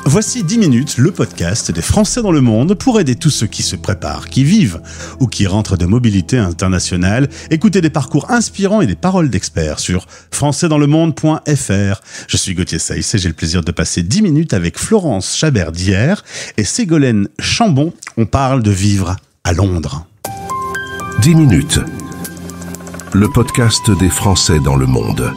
Voici 10 minutes, le podcast des Français dans le monde pour aider tous ceux qui se préparent, qui vivent ou qui rentrent de mobilité internationale. Écoutez des parcours inspirants et des paroles d'experts sur françaisdanslemonde.fr. Je suis Gauthier Seyss et j'ai le plaisir de passer 10 minutes avec Florence Chabert-Dière et Ségolène Chambon. On parle de vivre à Londres. 10 minutes, le podcast des Français dans le monde.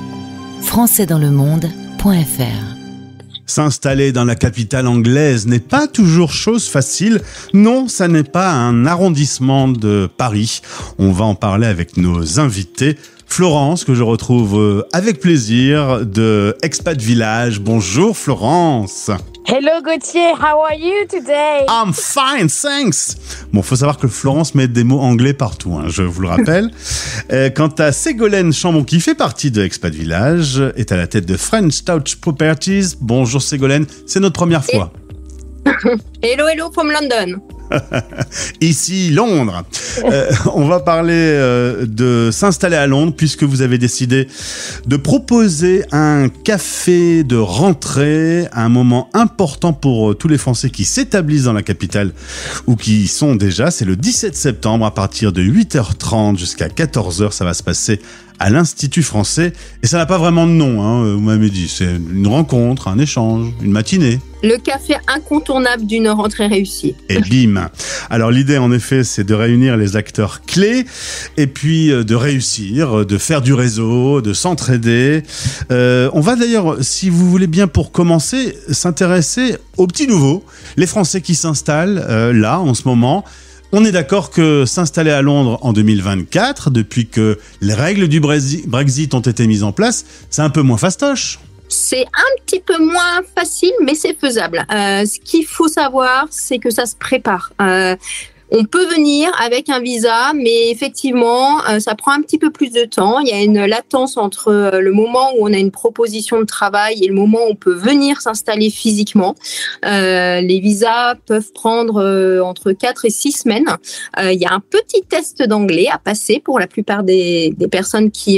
françaisdanslemonde.fr. S'installer dans la capitale anglaise n'est pas toujours chose facile. Non, ça n'est pas un arrondissement de Paris. On va en parler avec nos invités. Florence, que je retrouve avec plaisir, de Expat Village. Bonjour Florence. Hello Gauthier, how are you today? I'm fine, thanks. Bon, faut savoir que Florence met des mots anglais partout, je vous le rappelle. Quant à Ségolène Chambon, qui fait partie de Expat Village, est à la tête de French Touch Properties. Bonjour Ségolène, c'est notre première fois. Hello from London. Ici, Londres. On va parler de s'installer à Londres puisque vous avez décidé de proposer un café de rentrée, un moment important pour tous les Français qui s'établissent dans la capitale ou qui y sont déjà. C'est le 17 septembre à partir de 8h30 jusqu'à 14h. Ça va se passer à l'Institut français. Et ça n'a pas vraiment de nom, vous m'avez dit. C'est une rencontre, un échange, une matinée. Le café incontournable d'une rentrée réussie. Et bim. Alors l'idée en effet c'est de réunir les acteurs clés et puis de réussir, de faire du réseau, de s'entraider. On va d'ailleurs, si vous voulez bien pour commencer, s'intéresser aux petits nouveaux, les Français qui s'installent là en ce moment. On est d'accord que s'installer à Londres en 2024, depuis que les règles du Brexit ont été mises en place, c'est un peu moins fastoche. C'est un petit peu moins facile, mais c'est faisable. Ce qu'il faut savoir, c'est que ça se prépare. On peut venir avec un visa, mais effectivement, ça prend un petit peu plus de temps. Il y a une latence entre le moment où on a une proposition de travail et le moment où on peut venir s'installer physiquement. Les visas peuvent prendre entre 4 et 6 semaines. Il y a un petit test d'anglais à passer pour la plupart des personnes qui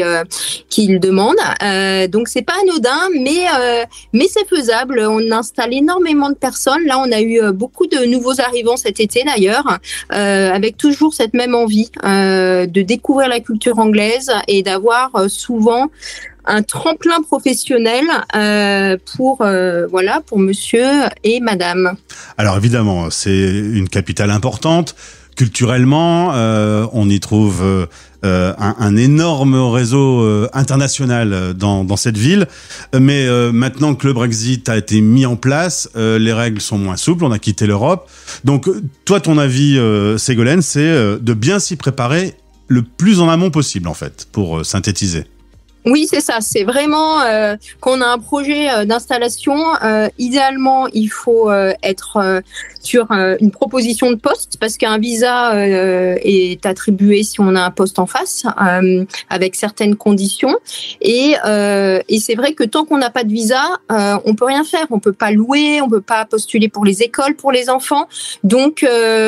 le demandent. Donc, c'est pas anodin, mais c'est faisable. On installe énormément de personnes. Là, on a eu beaucoup de nouveaux arrivants cet été, d'ailleurs. Avec toujours cette même envie de découvrir la culture anglaise et d'avoir souvent un tremplin professionnel pour monsieur et madame. Alors évidemment, c'est une capitale importante. Culturellement, on y trouve un énorme réseau international dans cette ville. Mais maintenant que le Brexit a été mis en place, les règles sont moins souples, on a quitté l'Europe. Donc toi, ton avis, Ségolène, c'est de bien s'y préparer le plus en amont possible, en fait, pour synthétiser. Oui, c'est ça. C'est vraiment quand on a un projet d'installation, idéalement, il faut être sur une proposition de poste parce qu'un visa est attribué si on a un poste en face avec certaines conditions. Et c'est vrai que tant qu'on n'a pas de visa, on peut rien faire. On peut pas louer, on peut pas postuler pour les écoles, pour les enfants. Donc,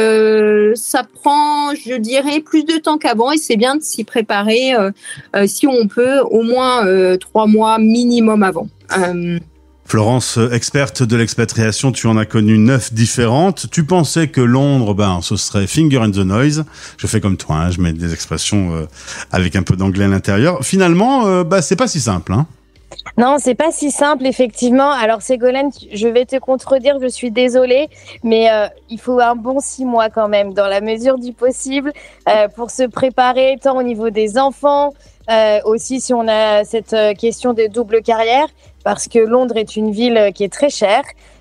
ça prend, je dirais, plus de temps qu'avant et c'est bien de s'y préparer si on peut au moins 3 mois minimum avant. Florence, experte de l'expatriation, tu en as connu 9 différentes. Tu pensais que Londres, ce serait finger in the noise. Je fais comme toi, je mets des expressions avec un peu d'anglais à l'intérieur. Finalement, c'est pas si simple. Non, c'est pas si simple, effectivement. Alors, Ségolène, je vais te contredire, je suis désolée, mais il faut un bon 6 mois quand même, dans la mesure du possible, pour se préparer, tant au niveau des enfants, aussi si on a cette question de double carrière, parce que Londres est une ville qui est très chère.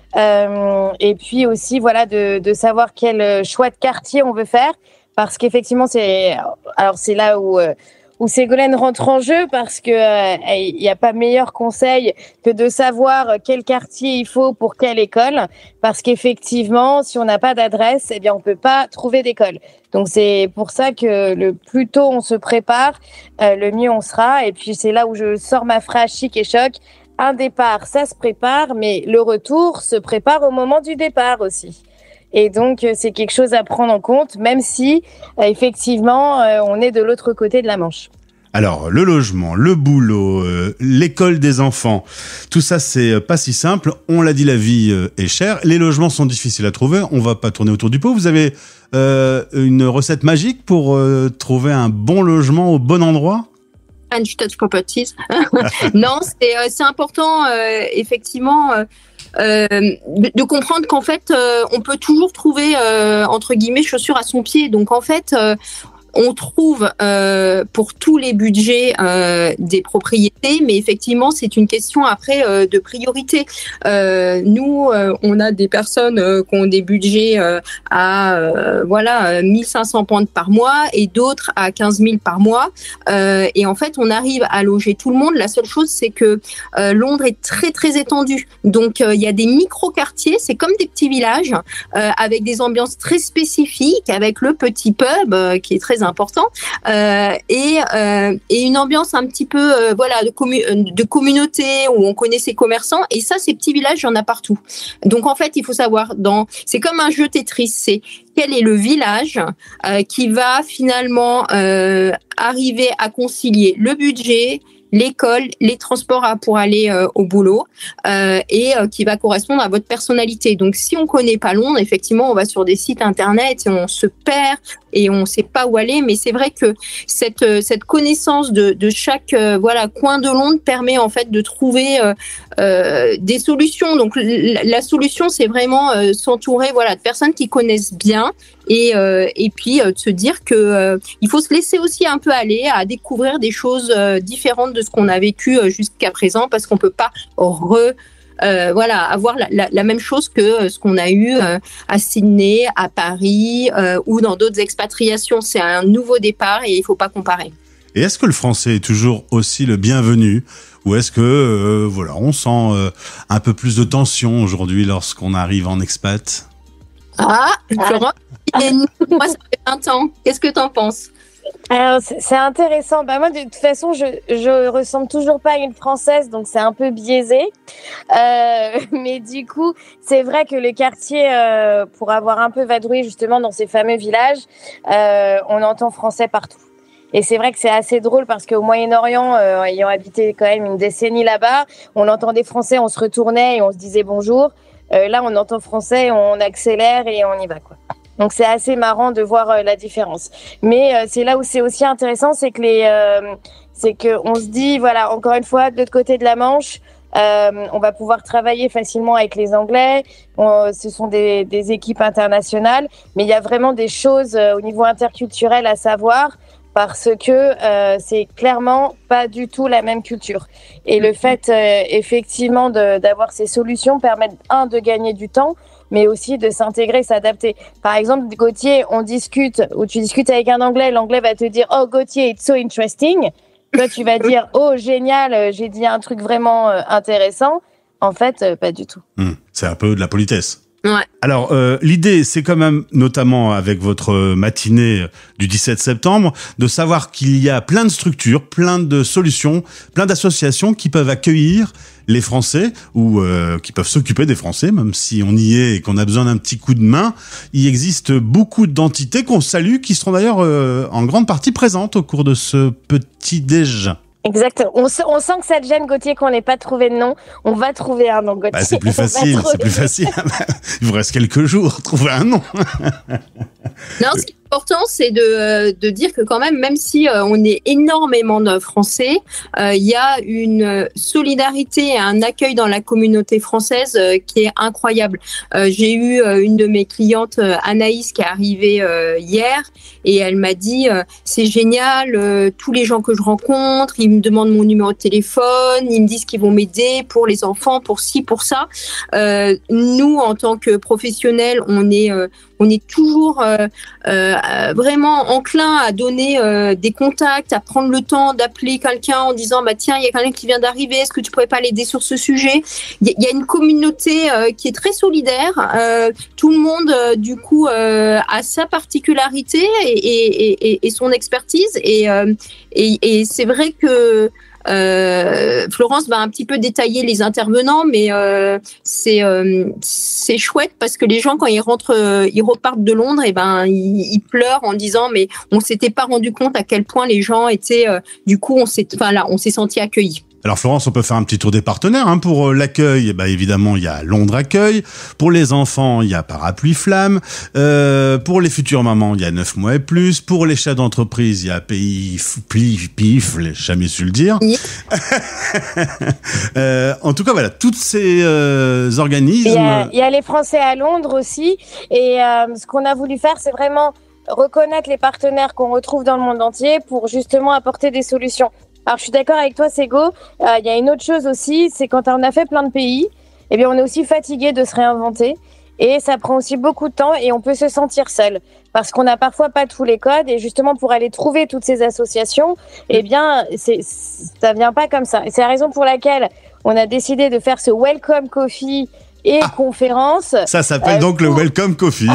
Et puis aussi, de savoir quel choix de quartier on veut faire, parce qu'effectivement, c'est là où Ségolène rentre en jeu parce que il n'y a pas meilleur conseil que de savoir quel quartier il faut pour quelle école, parce qu'effectivement, si on n'a pas d'adresse, on peut pas trouver d'école. Donc c'est pour ça que le plus tôt on se prépare, le mieux on sera. Et puis c'est là où je sors ma phrase chic et choc. Un départ, ça se prépare, mais le retour se prépare au moment du départ aussi. Et donc, c'est quelque chose à prendre en compte, même si, effectivement, on est de l'autre côté de la Manche. Alors, le logement, le boulot, l'école des enfants, tout ça, c'est pas si simple. On l'a dit, la vie est chère. Les logements sont difficiles à trouver. On va pas tourner autour du pot. Vous avez une recette magique pour trouver un bon logement au bon endroit ? Touch Properties. Non, c'est important, effectivement, de comprendre qu'en fait, on peut toujours trouver, entre guillemets, chaussures à son pied. Donc, en fait, on trouve pour tous les budgets des propriétés, mais effectivement, c'est une question après de priorité. Nous, on a des personnes qui ont des budgets à 1500 pounds par mois et d'autres à 15 000 par mois. Et en fait, on arrive à loger tout le monde. La seule chose, c'est que Londres est très, très étendue. Donc, il y a des micro-quartiers, c'est comme des petits villages avec des ambiances très spécifiques, avec le petit pub qui est très important et une ambiance un petit peu de communauté où on connaît ses commerçants, et ça, ces petits villages, il y en a partout. Donc en fait, il faut savoir, c'est comme un jeu Tetris, c'est quel est le village qui va finalement arriver à concilier le budget, l'école, les transports pour aller au boulot et qui va correspondre à votre personnalité. Donc, si on connaît pas Londres, effectivement, on va sur des sites internet et on se perd et on sait pas où aller. Mais c'est vrai que cette connaissance de chaque coin de Londres permet en fait de trouver des solutions. Donc, la solution, c'est vraiment s'entourer de personnes qui connaissent bien et puis de se dire que il faut se laisser aussi un peu aller à découvrir des choses différentes de ce qu'on a vécu jusqu'à présent, parce qu'on peut pas avoir la même chose que ce qu'on a eu à Sydney, à Paris ou dans d'autres expatriations. C'est un nouveau départ et il faut pas comparer. Et est-ce que le français est toujours aussi le bienvenu, ou est-ce que on sent un peu plus de tension aujourd'hui lorsqu'on arrive en expat ? Florent, moi ça fait 20 ans. Qu'est-ce que t'en penses ? Alors, c'est intéressant. Moi, de toute façon, je ressemble toujours pas à une Française, donc c'est un peu biaisé. Mais du coup, c'est vrai que le quartier, pour avoir un peu vadrouillé justement dans ces fameux villages, on entend français partout. Et c'est vrai que c'est assez drôle parce qu'au Moyen-Orient, ayant habité quand même une décennie là-bas, on entendait français, on se retournait et on se disait bonjour. Là, on entend français, on accélère et on y va, quoi. Donc c'est assez marrant de voir la différence. Mais c'est là où c'est aussi intéressant, c'est que c'est que on se dit, encore une fois, de l'autre côté de la Manche, on va pouvoir travailler facilement avec les Anglais. Ce sont des équipes internationales, mais il y a vraiment des choses au niveau interculturel à savoir, parce que c'est clairement pas du tout la même culture. Et le fait, effectivement, d'avoir ces solutions permet, de gagner du temps, mais aussi de s'intégrer, s'adapter. Par exemple, Gauthier, tu discutes avec un Anglais, l'Anglais va te dire « Oh, Gauthier, it's so interesting ». Toi, tu vas dire « Oh, génial, j'ai dit un truc vraiment intéressant ». En fait, pas du tout. C'est un peu de la politesse. Ouais. Alors, l'idée, c'est quand même, notamment avec votre matinée du 17 septembre, de savoir qu'il y a plein de structures, plein de solutions, plein d'associations qui peuvent accueillir les Français ou qui peuvent s'occuper des Français, même si on y est et qu'on a besoin d'un petit coup de main. Il existe beaucoup d'entités qu'on salue, qui seront d'ailleurs en grande partie présentes au cours de ce petit déj. Exactement. On sent que ça te gêne, Gauthier, qu'on n'ait pas trouvé de nom. On va trouver un nom, Gauthier. C'est plus facile, Il vous reste quelques jours, trouver un nom. Non, ce qui est important, c'est de dire que quand même si on est énormément de Français, il y a une solidarité et un accueil dans la communauté française qui est incroyable. J'ai eu une de mes clientes, Anaïs, qui est arrivée hier, et elle m'a dit c'est génial, tous les gens que je rencontre, ils me demandent mon numéro de téléphone, ils me disent qu'ils vont m'aider pour les enfants, pour ci, pour ça. Nous, en tant que professionnels, on est toujours vraiment enclin à donner des contacts, à prendre le temps d'appeler quelqu'un en disant tiens, il y a quelqu'un qui vient d'arriver, est-ce que tu pourrais pas l'aider sur ce sujet ? Il y a une communauté qui est très solidaire. Tout le monde du coup a sa particularité et son expertise et c'est vrai que Florence va un petit peu détailler les intervenants, mais c'est chouette parce que les gens, quand ils repartent de Londres, et ben ils pleurent en disant mais on s'était pas rendu compte à quel point les gens étaient du coup on s'est senti accueillis. Alors Florence, on peut faire un petit tour des partenaires hein. Pour l'accueil, évidemment, il y a Londres Accueil. Pour les enfants, il y a Parapluie Flamme. Pour les futures mamans, il y a 9 mois et plus. Pour les chefs d'entreprise, il y a Pif, j'ai jamais su le dire. Oui. En tout cas, voilà, tous ces organismes. Il y a les Français à Londres aussi. Et ce qu'on a voulu faire, c'est vraiment reconnaître les partenaires qu'on retrouve dans le monde entier pour justement apporter des solutions. Alors, je suis d'accord avec toi, Sego. Il y a une autre chose aussi, c'est quand on a fait plein de pays, eh bien, on est aussi fatigué de se réinventer. Et ça prend aussi beaucoup de temps et on peut se sentir seul. Parce qu'on n'a parfois pas tous les codes. Et justement, pour aller trouver toutes ces associations, eh bien, ça vient pas comme ça. Et c'est la raison pour laquelle on a décidé de faire ce Welcome Coffee et conférence. Ça s'appelle donc le Welcome Coffee.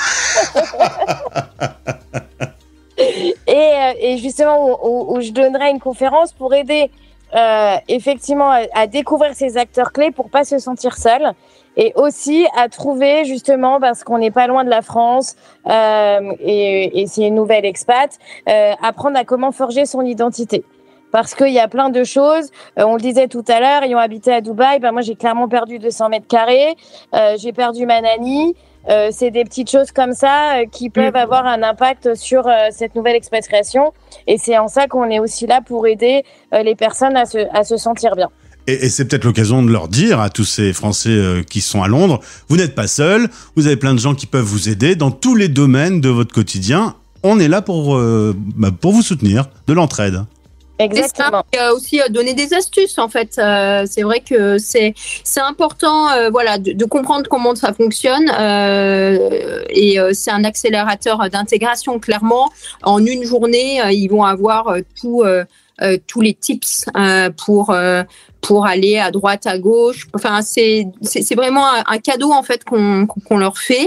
Et justement, où je donnerai une conférence pour aider effectivement à découvrir ces acteurs clés pour pas se sentir seul et aussi à trouver justement, parce qu'on n'est pas loin de la France et c'est une nouvelle expat, apprendre à comment forger son identité. Parce qu'il y a plein de choses. On le disait tout à l'heure, ayant habité à Dubaï, moi j'ai clairement perdu 200 mètres carrés. J'ai perdu ma nanny. C'est des petites choses comme ça qui peuvent avoir un impact sur cette nouvelle expatriation. Et c'est en ça qu'on est aussi là pour aider les personnes à se sentir bien. Et c'est peut-être l'occasion de leur dire à tous ces Français qui sont à Londres, vous n'êtes pas seuls, vous avez plein de gens qui peuvent vous aider dans tous les domaines de votre quotidien. On est là pour vous soutenir, de l'entraide. Exactement. Il y a aussi donner des astuces en fait. C'est vrai que c'est important de comprendre comment ça fonctionne et c'est un accélérateur d'intégration clairement. En une journée, ils vont avoir tous les tips pour aller à droite, à gauche. Enfin, c'est vraiment un cadeau en fait qu'on leur fait.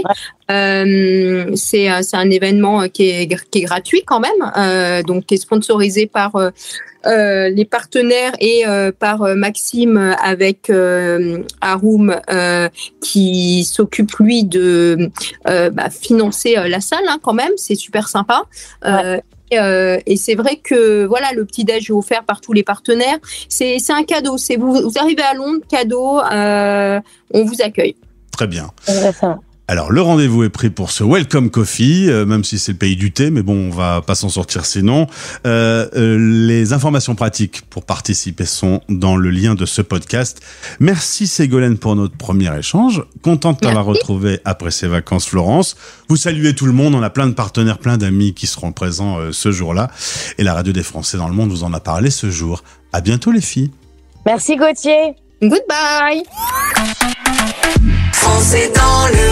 C'est un événement qui est gratuit quand même, donc qui est sponsorisé par les partenaires et par Maxime avec Arum qui s'occupe lui de financer la salle quand même. C'est super sympa. Et c'est vrai que le petit déj est offert par tous les partenaires. C'est un cadeau. C'est vous arrivez à Londres, cadeau. On vous accueille. Très bien. Alors, le rendez-vous est pris pour ce Welcome Coffee, même si c'est le pays du thé, mais bon, on va pas s'en sortir sinon. Les informations pratiques pour participer sont dans le lien de ce podcast. Merci Ségolène pour notre premier échange. Contente de t'avoir retrouvé après ces vacances, Florence. Vous saluez tout le monde, on a plein de partenaires, plein d'amis qui seront présents ce jour-là. Et la radio des Français dans le monde vous en a parlé ce jour. À bientôt les filles. Merci Gauthier. Goodbye. Français dans le